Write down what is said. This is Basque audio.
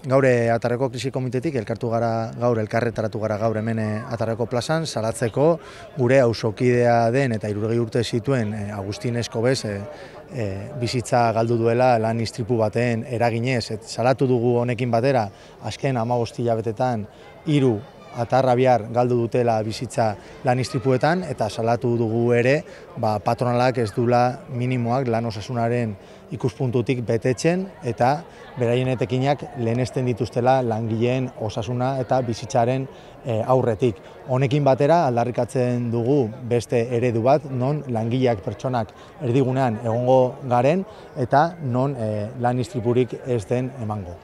Gaur Atarrako krisi komitetik elkartu gara gaur, elkarretaratu gara gaur hemen Atarrako plazan, salatzeko gure auzokidea den eta 60 urte zituen Agustin Eskobez bizitza galdu duela lan istripu baten eraginez. Salatu dugu honekin batera, azken 15 hilabetetan 3 atarrabiar galdu dutela bizitza lan istripuetan, eta salatu dugu ere patronalak ez dula minimoak lan osasunaren ikuspuntutik betetzen eta beraien etekinak lehenesten dituztela langileen osasuna eta bizitzaren aurretik. Honekin batera aldarrikatzen dugu beste eredu bat, non langileak pertsonak erdigunean egongo garen eta non lan istripurik ez den emango.